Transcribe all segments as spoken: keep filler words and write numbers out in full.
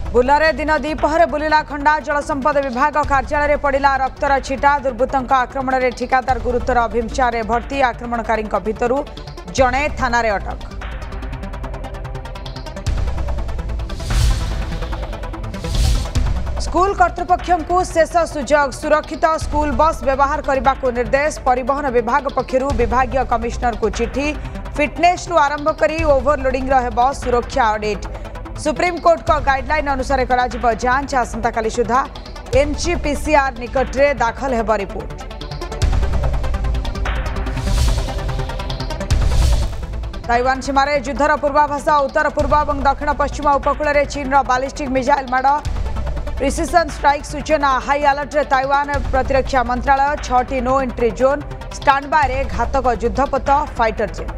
बुलारे दिन द्विपहर बुलिला खंडा जलसंपद विभाग कार्यालय पड़ा रक्तर छिटा दुर्बृत्तों आक्रमण में ठिकादार गुरुतर अभिमचार भर्ती आक्रमणकारी भितर जड़े थाना अटक। स्कूल कर्तृपक्षों शेष सुजोग सुरक्षित स्कूल बस व्यवहार करने को निर्देश परिवहन विभाग पक्षर विभागीय कमिश्नर को चिठी फिटनेस रु आरंभ कर ओभरलोडिंग बस सुरक्षा ऑडिट सुप्रीम कोर्ट का गाइडलाइन अनुसार करा जांच आसंता काली सुधा एनसीपीसीआर निकट में दाखल हेब रिपोर्ट। ताइवान सीमार युद्धर पूर्वाभास उत्तर पूर्व और दक्षिण पश्चिम उपकूल में चीन बालिस्टिक मिसाइल माड़ प्रिसिजन स्ट्राइक सूचना हाई अलर्ट रे ताइवान प्रतिरक्षा मंत्रालय छटी no entry zone stand by रे घातक युद्धपोत फाइटर जेट।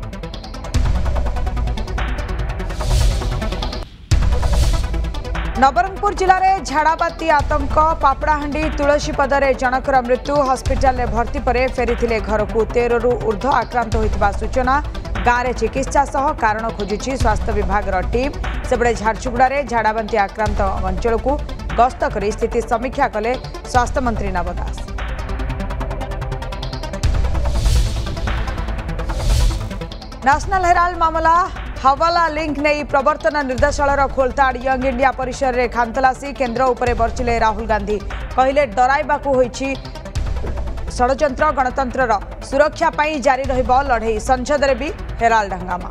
नवरंगपुर जिले में झाड़ाबाती आतंक पापड़ाहांडी तुलसीपदर जनकर मृत्यु हस्पिटाल में भर्ती पर फेरी घर को तेरह रु ऊर्ध्व आक्रांत होता सूचना गाँव में चिकित्सा सह कारण खोजुची स्वास्थ्य विभाग टीम सेपटे झारसुगुड़ा झाड़ाबाती आक्रांत अंचल को गस्त कर स्थिति समीक्षा कले स्वास्थ्य मंत्री नव दास। नेशनल हेराल्ड मामला हवाला लिंक नहीं प्रवर्तन निर्देशालय खोलताड़ यंग इंडिया परिसर में खानतलासी केन्द्र उपरे बर्चिले राहुल गांधी कहले डराइबाकू होईछि षड्यंत्र गणतंत्र सुरक्षा पाई जारी रहिबो लड़ई संसद में भी हेराल्ड हंगामा।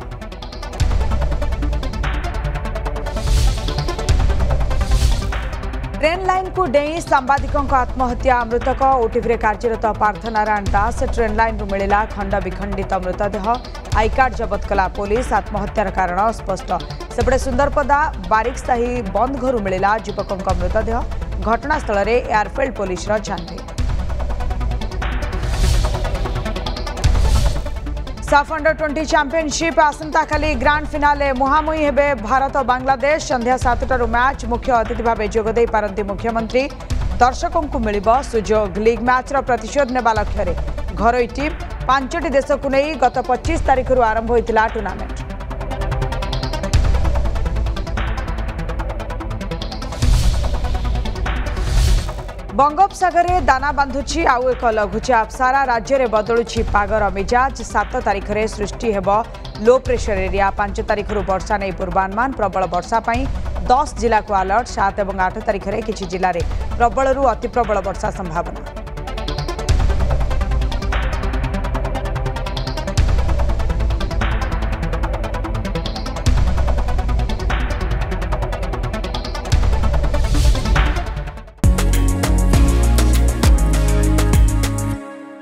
ट्रेन लाइन को डेई सांबादिकों आत्महत्या मृतक ओटीवी कार्यरत पार्थनारायण दास ट्रेन लाइन रु मिला खंड विखंडित मृतदेह आई कार्ड जबत कला पुलिस आत्महत्यार कारण स्पष्ट सेपटे सुंदरपदा बारिकसाही बंद घर मिला युवकों मृतदेह घटनास्थल में एयरफील्ड पुलिस छानबीन। साफ अंडर ट्वेंटी चैंपियनशिप आसंता काली ग्रांड फिनाले मुहांमुही हेबे भारत और बांग्लादेश संध्या सातटारू मैच मुख्य अतिथि भाव जोगदे पारंती मुख्यमंत्री दर्शकों को मिलिबो सुजोग लीग मैचर प्रतिशोध नेबा लक्ष्य रे घरोई टीम पांचटी देश को नहीं गत पच्चीस तारीख रु आरंभ होइतिला टूर्नामेंट। बंगोपसागर में दाना बांधुची आउ एक लघुचाप सारा राज्य में बदलुची पागर मिजाज सात तारीख में सृष्टि हेब लो प्रेशर एरिया पांच तारीख रु वर्षा नहीं पूर्वानुमान प्रबल वर्षा पाई दस जिला को अलर्ट सात और आठ तारीख में किसी जिले में प्रबल रु अति प्रबल वर्षा संभावना।